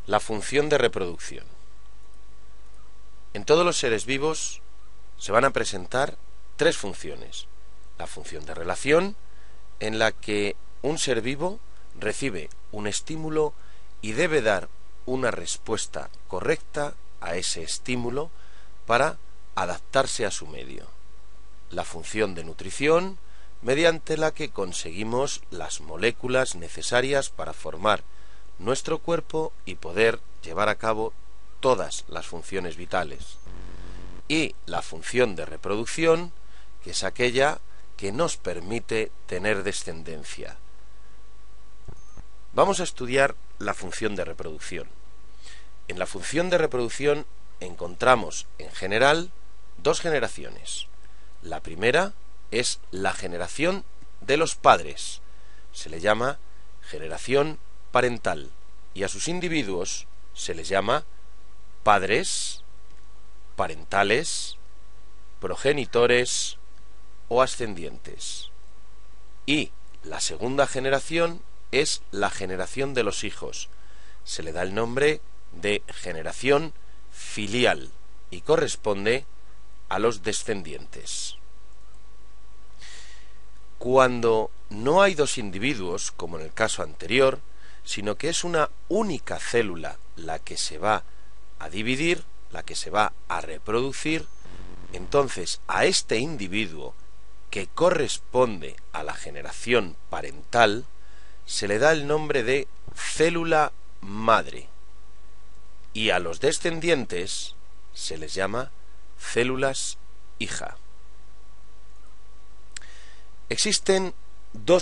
La función de reproducción. En todos los seres vivos se van a presentar tres funciones. La función de relación, en la que un ser vivo recibe un estímulo y debe dar una respuesta correcta a ese estímulo para adaptarse a su medio. La función de nutrición, mediante la que conseguimos las moléculas necesarias para formar nuestro cuerpo y poder llevar a cabo todas las funciones vitales. Y la función de reproducción, que es aquella que nos permite tener descendencia. Vamos a estudiar la función de reproducción. En la función de reproducción encontramos, en general, dos generaciones. La primera es la generación de los padres. Se le llama generación parental y a sus individuos se les llama padres, parentales, progenitores o ascendientes. Y la segunda generación es la generación de los hijos. Se le da el nombre de generación filial y corresponde a los descendientes. Cuando no hay dos individuos, como en el caso anterior, sino que es una única célula la que se va a dividir, la que se va a reproducir, entonces a este individuo que corresponde a la generación parental se le da el nombre de célula madre y a los descendientes se les llama células hija. Existen dos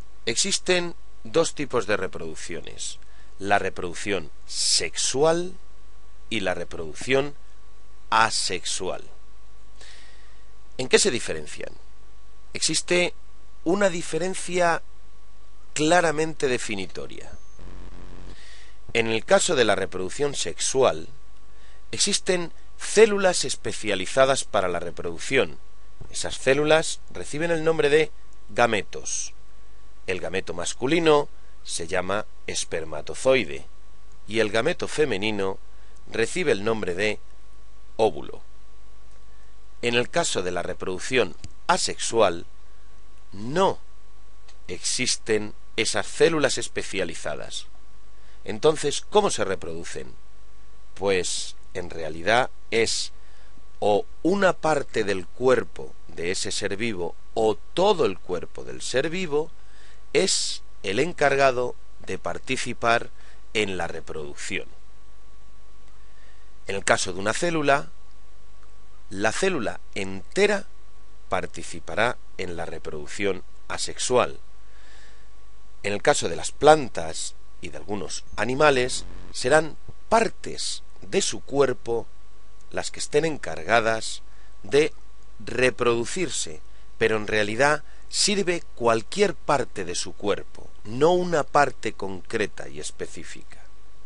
tipos de reproducciones: la reproducción sexual y la reproducción asexual. ¿En qué se diferencian? Existe una diferencia claramente definitoria. En el caso de la reproducción sexual, existen células especializadas para la reproducción. Esas células reciben el nombre de gametos. El gameto masculino se llama espermatozoide y el gameto femenino recibe el nombre de óvulo. En el caso de la reproducción asexual, no existen esas células especializadas. Entonces, ¿cómo se reproducen? Pues en realidad es o una parte del cuerpo de ese ser vivo o todo el cuerpo del ser vivo es el encargado de participar en la reproducción. En el caso de una célula, la célula entera participará en la reproducción asexual. En el caso de las plantas y de algunos animales, serán partes de su cuerpo las que estén encargadas de reproducirse, pero en realidad sirve cualquier parte de su cuerpo, no una parte concreta y específica.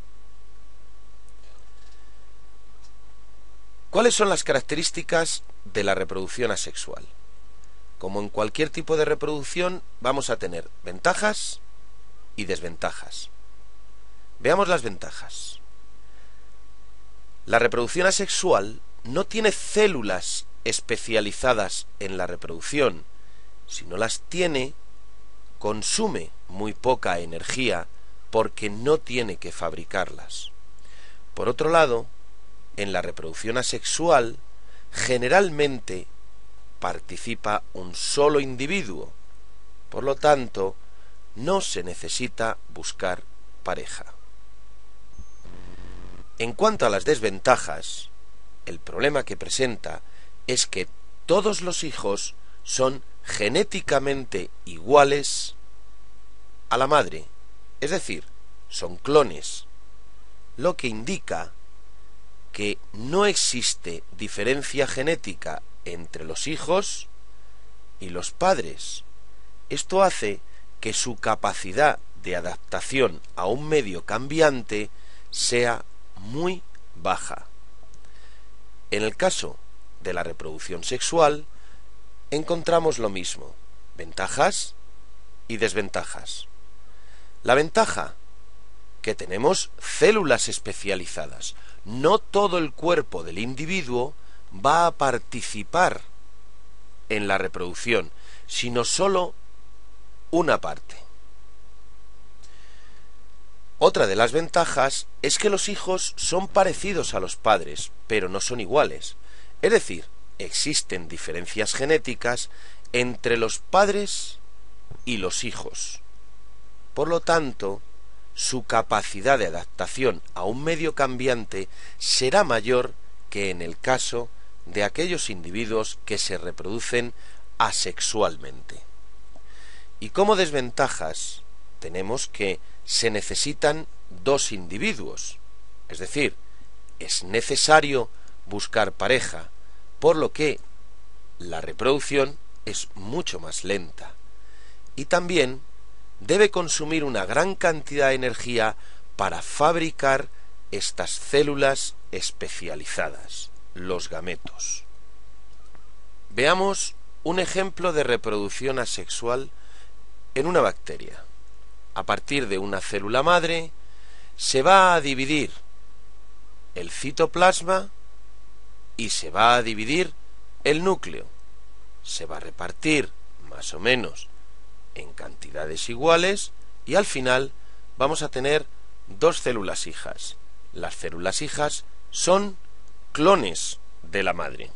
¿Cuáles son las características de la reproducción asexual? Como en cualquier tipo de reproducción, vamos a tener ventajas y desventajas. Veamos las ventajas. La reproducción asexual no tiene células especializadas en la reproducción. Si no las tiene, consume muy poca energía porque no tiene que fabricarlas. Por otro lado, en la reproducción asexual, generalmente participa un solo individuo. Por lo tanto, no se necesita buscar pareja. En cuanto a las desventajas, el problema que presenta es que todos los hijos son genéticamente iguales a la madre, es decir, son clones, lo que indica que no existe diferencia genética entre los hijos y los padres. Esto hace que su capacidad de adaptación a un medio cambiante sea muy baja. En el caso de la reproducción sexual, encontramos lo mismo, ventajas y desventajas. La ventaja que tenemos células especializadas. No todo el cuerpo del individuo va a participar en la reproducción, sino solo una parte. Otra de las ventajas es que los hijos son parecidos a los padres, pero no son iguales. Es decir, existen diferencias genéticas entre los padres y los hijos. Por lo tanto, su capacidad de adaptación a un medio cambiante será mayor que en el caso de aquellos individuos que se reproducen asexualmente. Y como desventajas tenemos que se necesitan dos individuos, es decir, es necesario buscar pareja, por lo que la reproducción es mucho más lenta. Y también debe consumir una gran cantidad de energía para fabricar estas células especializadas, los gametos. Veamos un ejemplo de reproducción asexual en una bacteria. A partir de una célula madre se va a dividir el citoplasma y se va a dividir el núcleo. Se va a repartir más o menos en cantidades iguales y al final vamos a tener dos células hijas. Las células hijas son clones de la madre.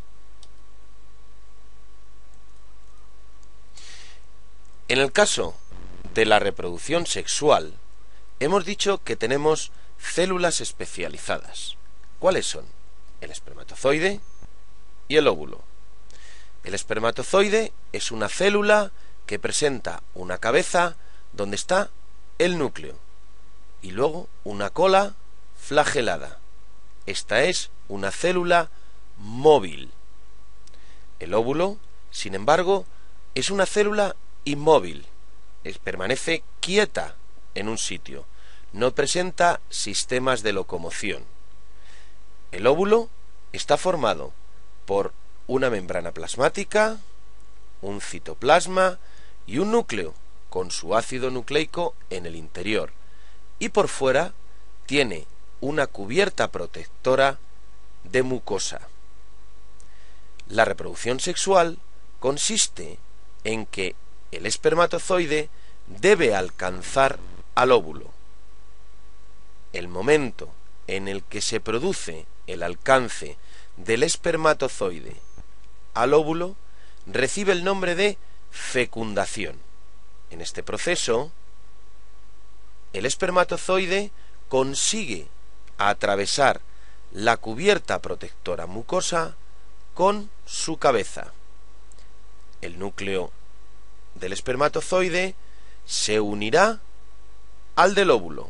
En el caso de la reproducción sexual, hemos dicho que tenemos células especializadas. ¿Cuáles son? El espermatozoide y el óvulo. El espermatozoide es una célula que presenta una cabeza donde está el núcleo y luego una cola flagelada. Esta es una célula móvil. El óvulo, sin embargo, es una célula inmóvil. Permanece quieta en un sitio, no presenta sistemas de locomoción. El óvulo está formado por una membrana plasmática, un citoplasma y un núcleo con su ácido nucleico en el interior, y por fuera tiene una cubierta protectora de mucosa. La reproducción sexual consiste en que el espermatozoide debe alcanzar al óvulo. El momento en el que se produce el alcance del espermatozoide al óvulo recibe el nombre de fecundación. En este proceso, el espermatozoide consigue atravesar la cubierta protectora mucosa con su cabeza. El núcleo del espermatozoide se unirá al del óvulo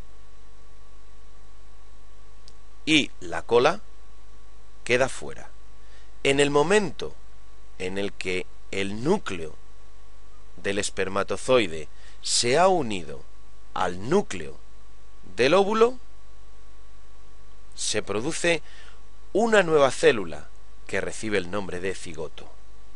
y la cola queda fuera. En el momento en el que el núcleo del espermatozoide se ha unido al núcleo del óvulo, se produce una nueva célula que recibe el nombre de cigoto.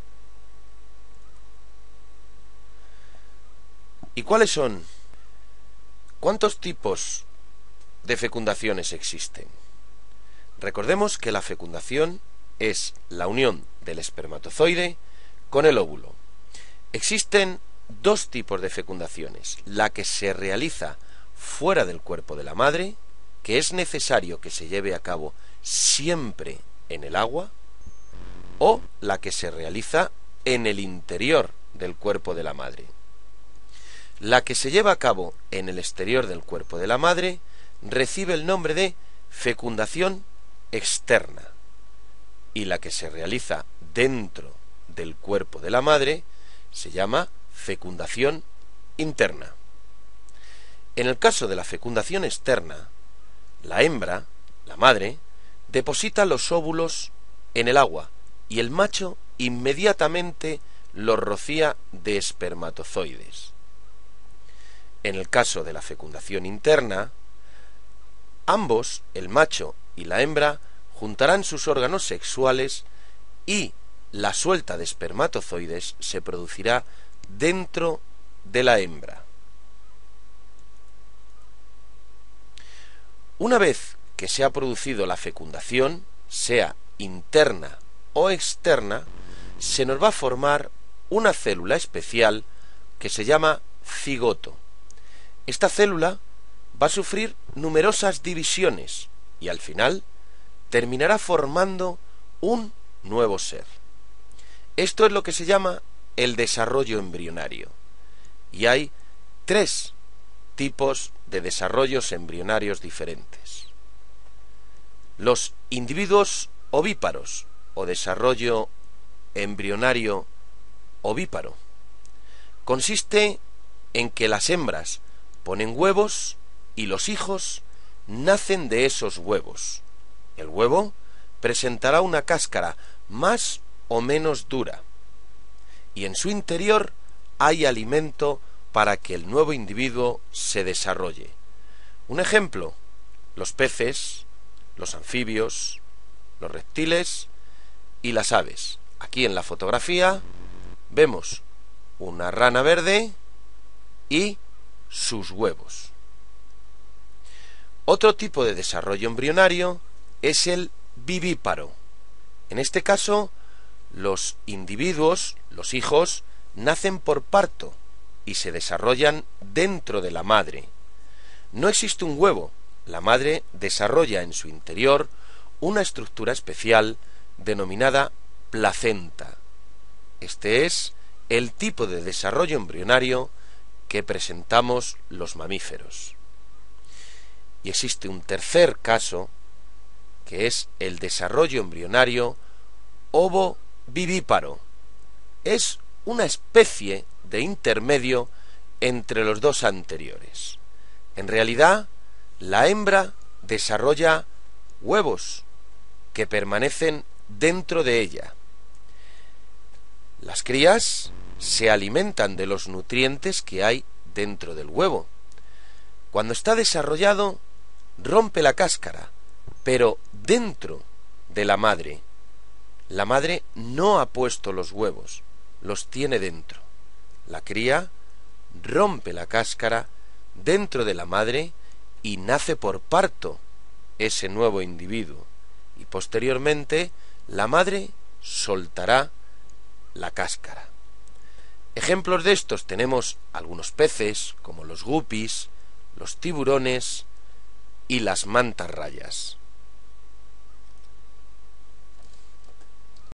¿Y cuáles son? ¿Cuántos tipos de fecundaciones existen? Recordemos que la fecundación es la unión del espermatozoide con el óvulo. Existen dos tipos de fecundaciones: la que se realiza fuera del cuerpo de la madre, que es necesario que se lleve a cabo siempre en el agua, o la que se realiza en el interior del cuerpo de la madre. La que se lleva a cabo en el exterior del cuerpo de la madre recibe el nombre de fecundación externa, y la que se realiza dentro del cuerpo de la madre se llama fecundación interna. En el caso de la fecundación externa, la hembra, la madre, deposita los óvulos en el agua y el macho inmediatamente los rocía de espermatozoides. En el caso de la fecundación interna, ambos, el macho y la hembra, juntarán sus órganos sexuales y la suelta de espermatozoides se producirá dentro de la hembra. Una vez que se ha producido la fecundación, sea interna o externa, se nos va a formar una célula especial que se llama cigoto. Esta célula va a sufrir numerosas divisiones y al final terminará formando un nuevo ser. Esto es lo que se llama el desarrollo embrionario. Y hay 3 tipos de desarrollos embrionarios diferentes. Los individuos ovíparos o desarrollo embrionario ovíparo consiste en que las hembras ponen huevos y los hijos nacen de esos huevos. El huevo presentará una cáscara más o menos dura y en su interior hay alimento para que el nuevo individuo se desarrolle. Un ejemplo: los peces, los anfibios, los reptiles y las aves. Aquí en la fotografía vemos una rana verde y sus huevos. Otro tipo de desarrollo embrionario es el vivíparo. En este caso, los individuos, los hijos, nacen por parto y se desarrollan dentro de la madre. No existe un huevo. La madre desarrolla en su interior una estructura especial denominada placenta. Este es el tipo de desarrollo embrionario que presentamos los mamíferos. Y existe un tercer caso, que es el desarrollo embrionario ovovivíparo. Es una especie de intermedio entre los dos anteriores. En realidad, la hembra desarrolla huevos que permanecen dentro de ella. Las crías se alimentan de los nutrientes que hay dentro del huevo. Cuando está desarrollado, rompe la cáscara, pero dentro de la madre. La madre no ha puesto los huevos, los tiene dentro. La cría rompe la cáscara dentro de la madre y nace por parto ese nuevo individuo. Y posteriormente la madre soltará la cáscara. Ejemplos de estos tenemos algunos peces, como los guppies, los tiburones y las mantarrayas.